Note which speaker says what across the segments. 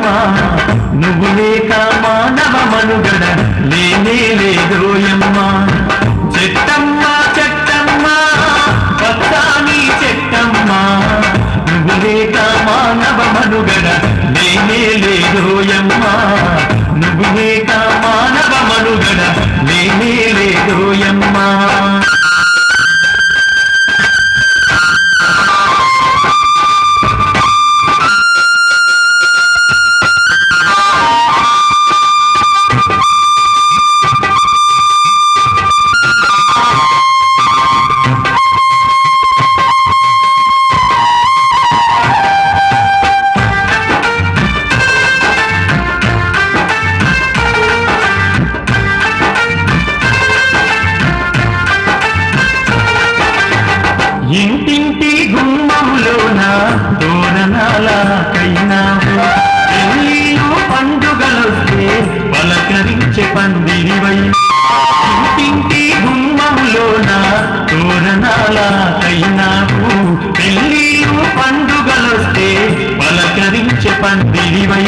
Speaker 1: నువ్వు లేక మానవ మనుగడ లేనే లేదోయమ్మ. చెట్టమ్మ చెట్టమ్మ పచ్చాని చెట్టమ్మ, నువ్వు లేక మానవ మనుగడ లేనే లేదోయమ్మ. నువ్వు లేక మానవ మనుగడ లేనే లేదోయమ్మ. ఇంటింటి గుమ్మంలోన తోరణాలకైనావు, పెళ్ళిళ్ళు పండుగలొస్తే పలకరించే పందిరివై. ఇంటింటి గుమ్మంలోన తోరణాలకైనావు, పెళ్ళిళ్ళు పండుగలొస్తే పలకరించే పందిరివై.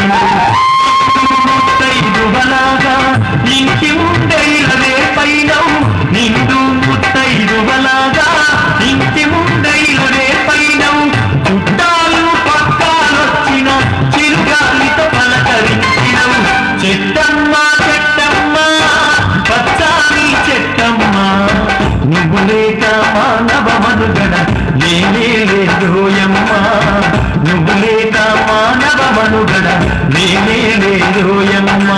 Speaker 1: ముత్తైదువలాగా ఇంటి ముందైలవే పైనవు, నిండు ముత్తైదువలాగా ఇంటి ముందైలవే పైనవు. చుట్టాలు పక్కాలొచ్చిన చిరుగాలితో పలకరించినవు. చెట్టమ్మ చెట్టమ్మ పచ్చాని చెట్టమ్మ, నువ్వు లేక మానవ మనుగడ లేనే లేదోయమ్మ. నువ్వు లేక మానవ మనుగడ లేనే లేదోయమ్మ.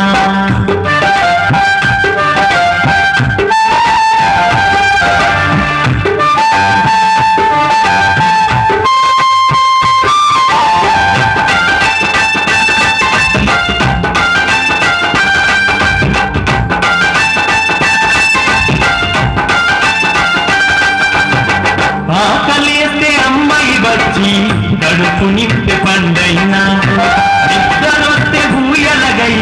Speaker 1: ఆకలేస్తే అమ్మాయి వచ్చి కడుపు నింపే పండైనా, నిద్రొస్తే ఊయలగై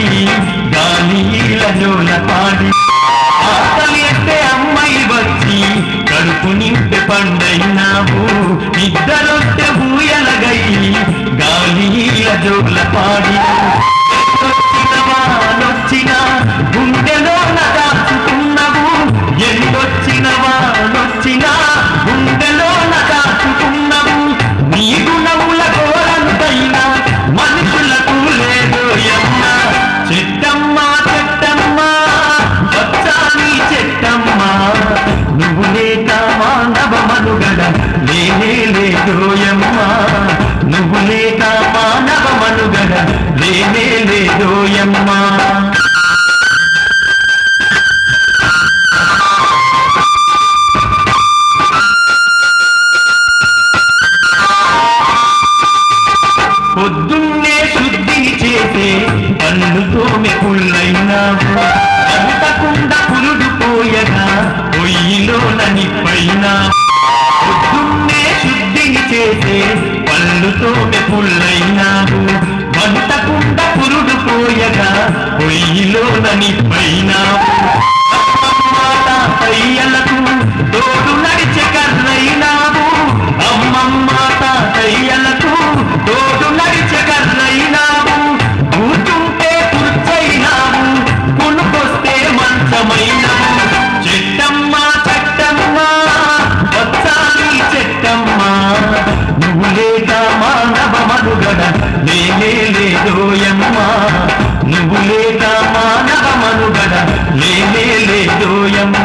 Speaker 1: గాలిల పాడి. ఆకలేస్తే అమ్మాయి వచ్చి కడుపు నింపే పండైనావు, నిద్రొస్తే ఊయలగై గాలిల జోల పాడి. నొచ్చిన గుండెలో దాచుకున్నావు, ఎందొచ్చిన వానొచ్చిన గుండెలో దాచుకున్నావు. నీ గుణముల ఘోరంతైన మనుషులకు లేదోయమ్మ. చెట్టమ్మ చెట్టమ్మ పచ్చాని చెట్టమ్మ, నువ్వు లేక మానవ మనుగడ లేనే లేదోయమ్మ. నువ్వు లేక మానవ మనుగడ లేనే లేదోయమ్మ. పొద్దున్నే శుద్ధిని చేసే పన్నుతోమె పుల్లైనావు, అంతకుండా పురుడు పోయగా పొయ్యిలోన నిప్పైనా. పొద్దున్నే శుద్ధిని చేసే పన్నుతోమె పుల్లైనావు, అంతకుండా పురుడు పోయగా పొయ్యిలోన నిప్పైనావు. తాతయ్యలకు తోడు నడిచే కర్రైనావు, అమ్మమ్మ తాతయ్యలకు తోడు నడిచే కర్రైనావు. కూర్చుంటే కుర్చైనావు, కొనుకొస్తే మంచమైనావు. చెట్టమ్మ చెట్టమ్మ పచ్చాని చెట్టమ్మ, నువ్వు లేక మానవ మనుగడ లేనే లేదోయమ్మ. నువ్వు లేక మానవ మనుగడ లేనే లేదోయమ్మ.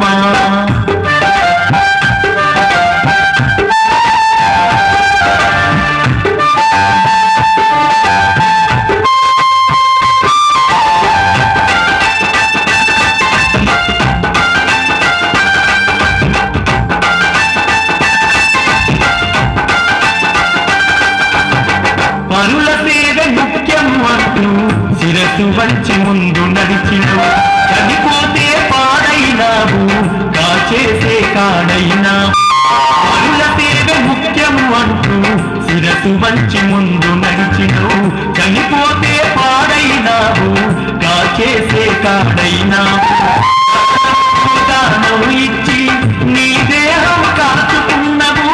Speaker 1: పరుల సేవ ముఖ్యం అంటూ శిరసు వంచి ముందు నడిచినవు, చనిపోతే పాడైనావు కాచేసే కాడైనావు. పరుల సేవ ముఖ్యం అంటూ శిరసు వంచి ముందు నడిచినవు, చనిపోతే పాడైనావు కాచేసే కాడైనావు. దానము ఇచ్చి నీ దేహం కాచుకున్నవు,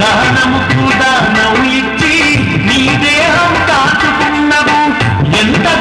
Speaker 1: దానముకు దానం ఇచ్చి నీ దేహం కాచుకున్నవు. ఎంత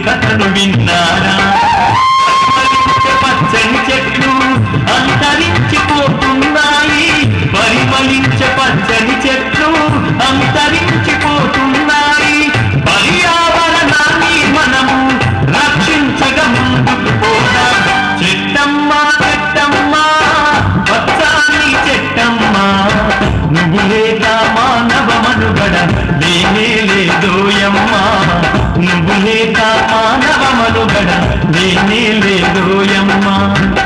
Speaker 1: కథను విన్నారా? పచ్చని చెట్లు అంతరించిపోతున్నాయి, పరిమళించే పచ్చని చెట్లు అంతరించిపోతున్నాయి. పర్యావరణాన్ని మనము రక్షించగా ముందుకు పోదాం. చెట్టమ్మా చెట్టమ్మా పచ్చాని చెట్టమ్మా, నువ్వు లేక మానవ మనుగడ లేనే లేదోయమ్మా. నువ్వు లేక మానవ మనుగడ లేనే లేదోయమ్మా.